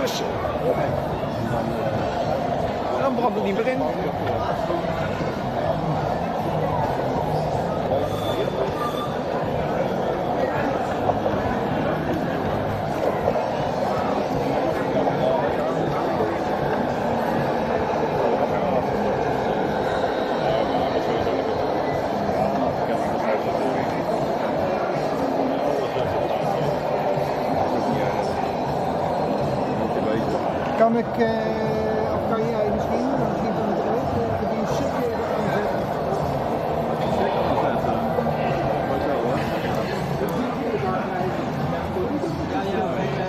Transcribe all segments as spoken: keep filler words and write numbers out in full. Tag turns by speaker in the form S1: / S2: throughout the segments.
S1: tussen. En dan brandt het niet meer in.
S2: Kan ik, uh, of kan jij misschien, misschien kan ik ook, uh, die sukje aanzetten?
S3: Zeker aanzetten. Wat zo hoor.
S4: Ja, ja,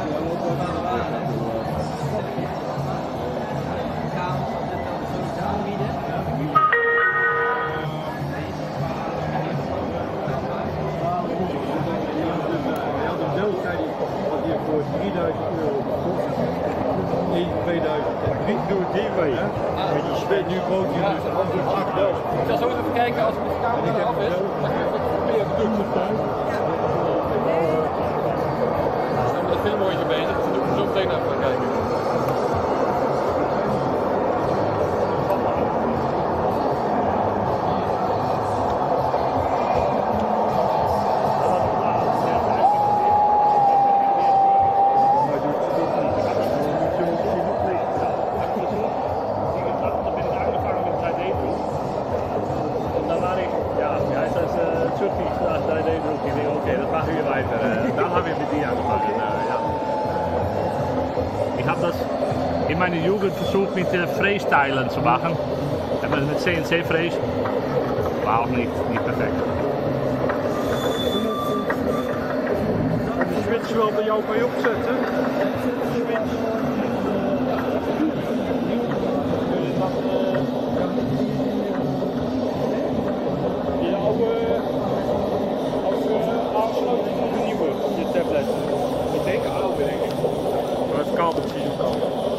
S3: voor drieduizend euro gekocht. In tweeduizend drie door D W. Maar die spet nu groot is dus over achtduizend.
S4: Ik zal zo eens even kijken als het met de camera af is. Dan kun je wat meer producten thuis. We zijn met een filmrondje bezig, dus dan doe ik er zo meteen even gaan kijken.
S5: In meine Jugend versucht mit äh, Freestylen zu machen, mit C N C Fräs, war auch nicht, nicht perfekt.
S3: De switch wel bij jou kan je opzetten. Switch. Die oude, oude aansluiting op de nieuwe, je tablet. Ik denk oude denk ik. Maar het kabel precies ook al.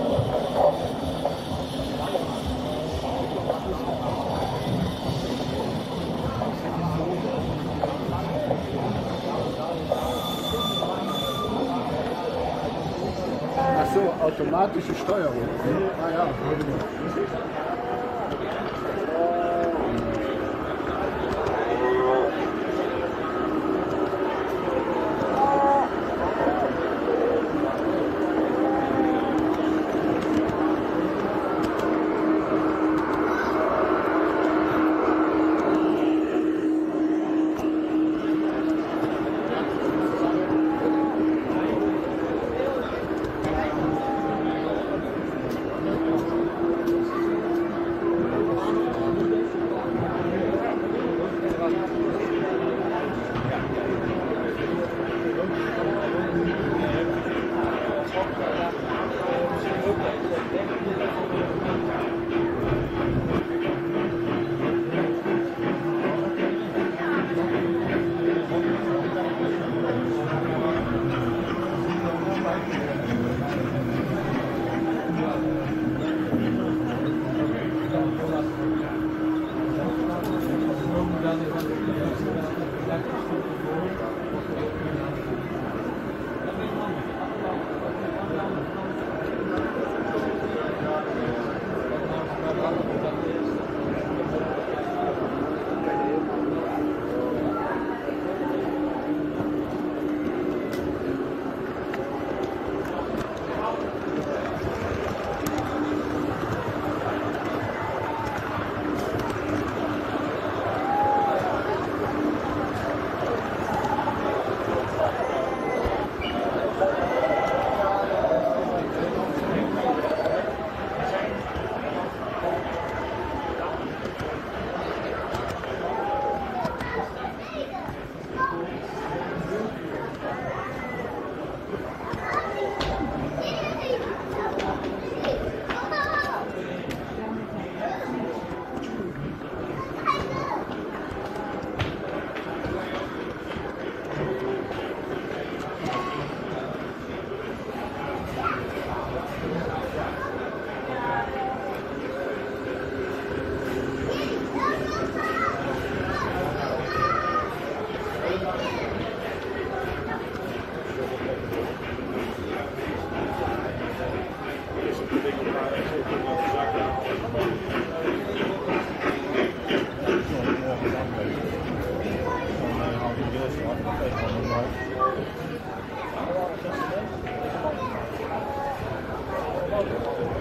S2: Ach so, automatische Steuerung. Ah ja.
S3: Ja.